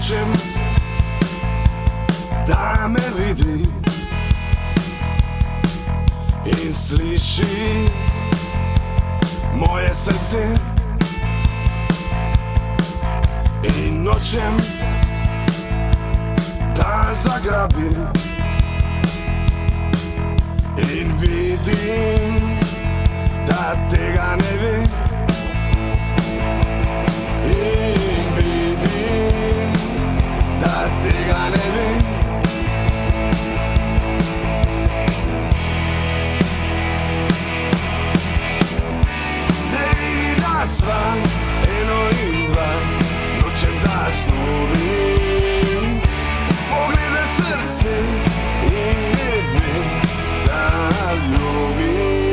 noćem da me vidi i sliši moje srce i noćem da zagrabi i vidim da tega ne vi i vidim da tega ne vi. Ne vidi da sva eno in dva noćem da snubim, pogleda srce i ne vi da ljubim.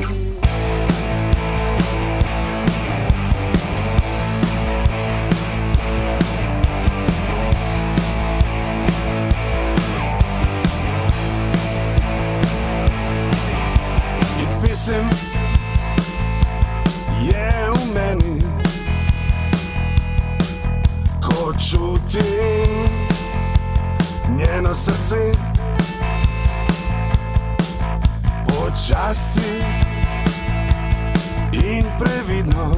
I pisem je u meni ko čutim njeno srce počasi in previdno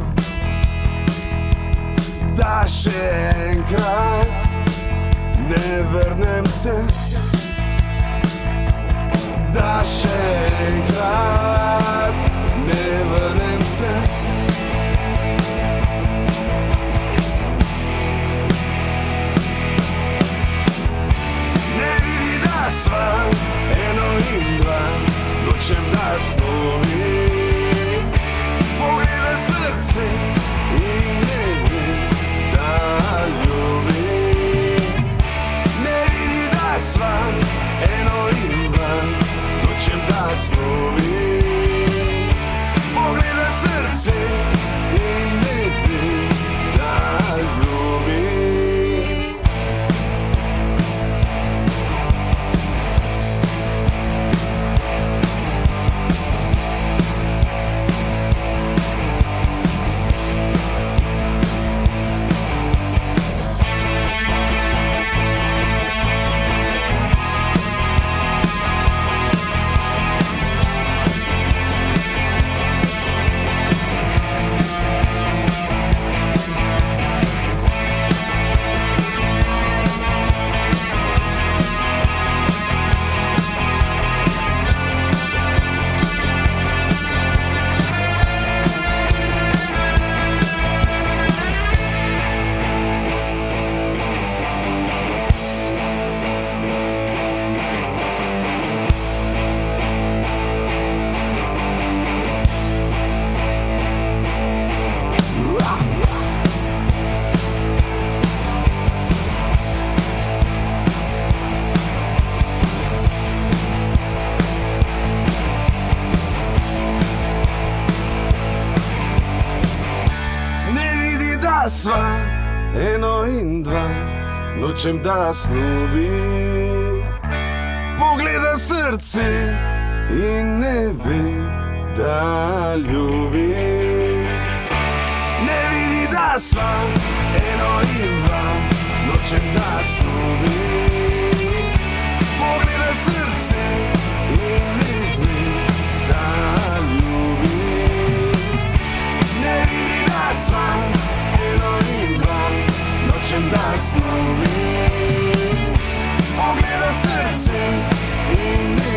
da še enkrat ne vrnem se, da še enkrat ne vrnem se. Ne vidi da sva eno in dva noćem da snubim, pogleda srce i ne vi da ljubim. Ne vidi da sva eno in dva noćem da snubim, pogleda srce i ne vi da ljubim. Sva eno in dva noćem da snubim, pogleda srce i ne vi da ljubim. Ne vidi da sva eno in dva noćem da snubim, pogleda srce i ne vi da ljubim. Ne vidi da sva eno in dva noćem da snubim, pogleda srce i ne